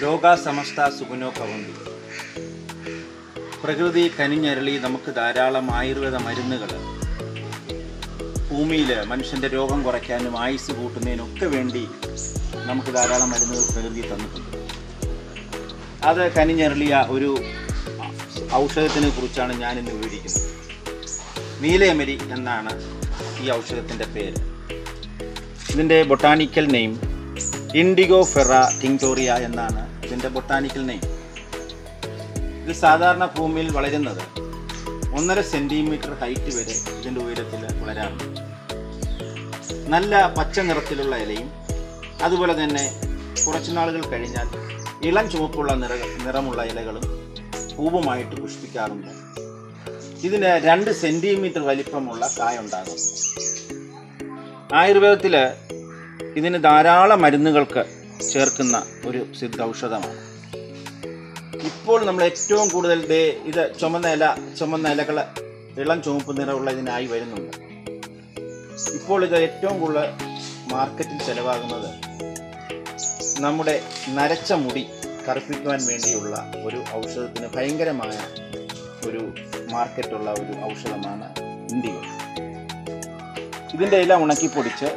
ലോകാ സമസ്ത സുഖനോ ഭവന്തു. പ്രകൃതി കനിഞ്ഞരളി നമുക്ക് ധാരാളം ആയുർവേദ മരുന്നുകൾ ഭൂമിയിൽ മനുഷ്യൻ്റെ രോഗം കുറയ്ക്കാനും ആയുസ് കൂട്ടുന്നതിനൊക്കെ വേണ്ടി നമുക്ക് ധാരാളം മരുന്നുകൾ പ്രകൃതി തന്നിട്ടുണ്ട്. അത് കനിഞ്ഞരളിയ ഒരു ഔഷധത്തിനെ കുറിച്ചാണ് ഞാനിന്ന് വിവരിക്കുന്നത്. നീലയമരി എന്നാണ് ഈ ഔഷധത്തിൻ്റെ പേര്. ഇതിൻ്റെ botanical name Indigofera tinctoria എന്നാണ് ഇതിൻ്റെ ബൊട്ടാണിക്കൽ നെയിം. ഇത് സാധാരണ ഭൂമിയിൽ വളരുന്നത് 1.5 സെൻറ്റിമീറ്റർ ഹൈറ്റ് വരെ ഇതിൻ്റെ ഉയരത്തിൽ വളരാറുണ്ട്. നല്ല പച്ച നിറത്തിലുള്ള ഇലയും അതുപോലെ തന്നെ കുറച്ചു നാളുകൾ കഴിഞ്ഞാൽ ഇളം ചുവപ്പുള്ള നിറമുള്ള ഇലകളും പൂവുമായിട്ട് പുഷ്പിക്കാറുണ്ട്. ഇതിന് 2 സെൻറ്റിമീറ്റർ വലിപ്പമുള്ള കായുണ്ടാകും. ആയുർവേദത്തിൽ ഇതിന് ധാരാളം മരുന്നുകൾക്ക് ചേർക്കുന്ന ഒരു സിദ്ധ ഔഷധമാണ്. ഇപ്പോൾ നമ്മൾ ഏറ്റവും കൂടുതൽ ഇത് ചുമന്ന ഇലകൾ ഇളം ചുവപ്പ് നിറമുള്ള ഇതിനായി വരുന്നുണ്ട്. ഇപ്പോൾ ഇത് ഏറ്റവും കൂടുതൽ മാർക്കറ്റിൽ ചിലവാകുന്നത് നമ്മുടെ നരച്ച മുടി കറുപ്പിക്കുവാൻ വേണ്ടിയുള്ള ഒരു ഔഷധത്തിന് ഭയങ്കരമായ ഒരു മാർക്കറ്റുള്ള ഒരു ഔഷധമാണ് ഇൻഡിഗോ. ഇതിൻ്റെ ഇല ഉണക്കിപ്പൊടിച്ച്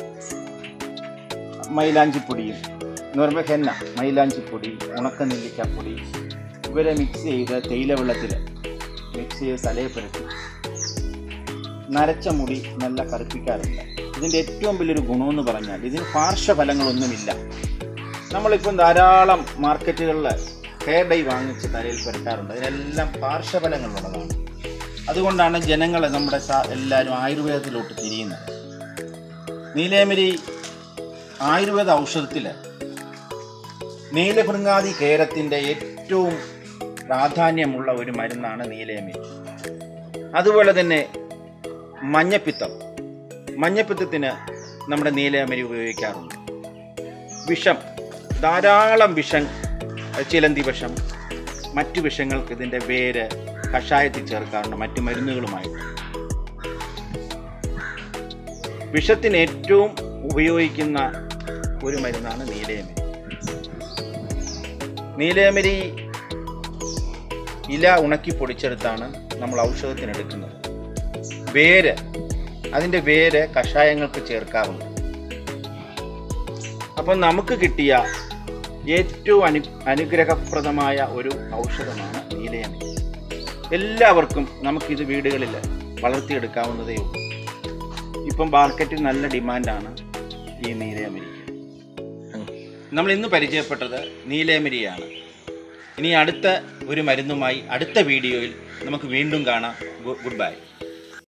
മൈലാഞ്ചിപ്പൊടിയും എന്ന് പറയുമ്പോൾ ഹെന്ന, മൈലാഞ്ചിപ്പൊടി, ഉണക്ക നെല്ലിക്കപ്പൊടി ഇവരെ മിക്സ് ചെയ്ത് തേയില വെള്ളത്തിൽ മിക്സ് ചെയ്ത് തലയെ പുരട്ടി നരച്ച മുടി നല്ല കറുപ്പിക്കാറുണ്ട്. ഇതിൻ്റെ ഏറ്റവും വലിയൊരു ഗുണമെന്ന് പറഞ്ഞാൽ ഇതിന് പാർശ്വഫലങ്ങളൊന്നുമില്ല. നമ്മളിപ്പം ധാരാളം മാർക്കറ്റുകളിൽ ഹെയർ ഡൈ വാങ്ങിച്ച് തലയിൽ പുരട്ടാറുണ്ട്. അതിനെല്ലാം പാർശ്വഫലങ്ങളുള്ളതാണ്. അതുകൊണ്ടാണ് ജനങ്ങൾ നമ്മുടെ എല്ലാവരും ആയുർവേദത്തിലോട്ട് തിരിയുന്നത്. നീലയമരി ആയുർവേദ ഔഷധത്തിൽ നീലഭൃംഗാദി കേരത്തിൻ്റെ ഏറ്റവും പ്രാധാന്യമുള്ള ഒരു മരുന്നാണ് നീലയമരി. അതുപോലെ തന്നെ മഞ്ഞപ്പിത്തത്തിന് നമ്മുടെ നീലയമരി ഉപയോഗിക്കാറുണ്ട്. ധാരാളം വിഷം, ചിലന്തി വിഷം, മറ്റു വിഷങ്ങൾക്ക് ഇതിൻ്റെ വേര് കഷായത്തിൽ ചേർക്കാറുണ്ട് മറ്റു മരുന്നുകളുമായിട്ട്. വിഷത്തിന് ഏറ്റവും ഉപയോഗിക്കുന്ന ഒരു മരുന്നാണ് നീലയമരി. നീലയമരി ഇല ഉണക്കി പൊടിച്ചെടുത്താണ് നമ്മൾ ഔഷധത്തിനെടുക്കുന്നത്. അതിൻ്റെ വേര് കഷായങ്ങൾക്ക് ചേർക്കാറുണ്ട്. അപ്പം നമുക്ക് കിട്ടിയ ഏറ്റവും അനുഗ്രഹപ്രദമായ ഒരു ഔഷധമാണ് നീലയമരി. എല്ലാവർക്കും നമുക്കിത് വീടുകളിൽ വളർത്തിയെടുക്കാവുന്നതേ ഉള്ളൂ. ഇപ്പം മാർക്കറ്റിൽ നല്ല ഡിമാൻഡാണ് ഈ നീലയമരിക്ക്. നമ്മൾ ഇന്ന് പരിചയപ്പെട്ടത് നീലയമരിയാണ്. ഇനി അടുത്ത ഒരു മരുന്നുമായി അടുത്ത വീഡിയോയിൽ നമുക്ക് വീണ്ടും കാണാം. Good by.